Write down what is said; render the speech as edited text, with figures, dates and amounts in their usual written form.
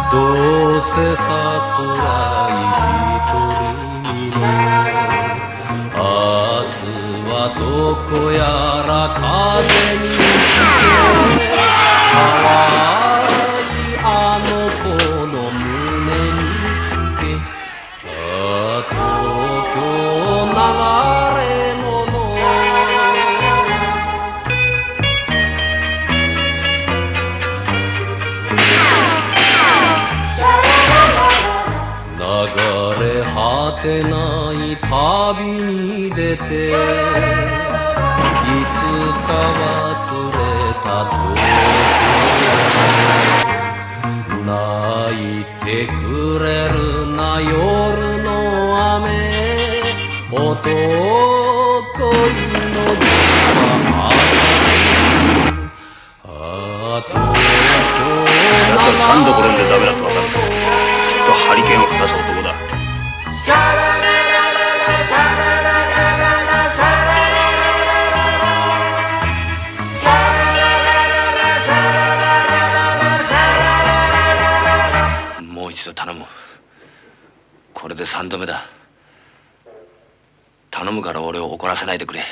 どうせさすらい一人の明日はどこやら風に吹け淡いあの子の胸に聞け東京流れ物流れ果てない旅に出ていつか忘れたと泣いてくれるな夜の雨男湯の時は東京やつは3度転んでダメだと分かるときっとハリケーンを吹かす男だ。もう一度頼む。これで3度目だ。頼むから俺を怒らせないでくれ。